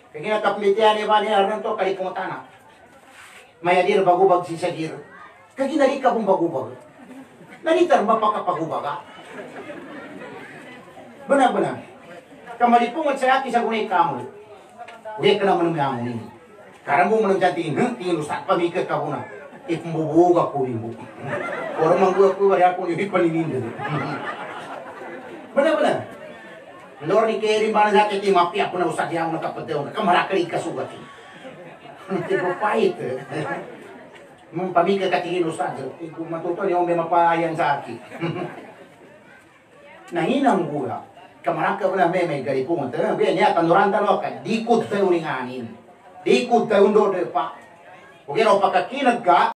Kaya kapilitian ni Bani Arnan to kali kong tanah. Maya dir bagubag si Sagir. Kaya nari ka pong bagubag. Naritar mapakapagubag ka. Benar-benar. Kamalipungan sa akin sa gunay kamu. Uya ka naman ng yamun ini. Karang mo manang jantiin, tingin usat pamikot ka muna. Ipumbubuga ko rin mo. Orang mangguya ko bari ako yung ipalinin. Benar-benar. Lor ni Keri mana sa akin mapi ako na usat yang nakapateo na kamarakali kasugat. Tipo pahit. Pamikot ka tingin usat. Kung matuto niyo may mapayan sa akin. Nahinang gula. Kamaraka pala may galipong. Biya niya kanuranta no ka dikot tayo ning anin. Dikot tayo ndo de pa. Kung yan o pagkakinag ka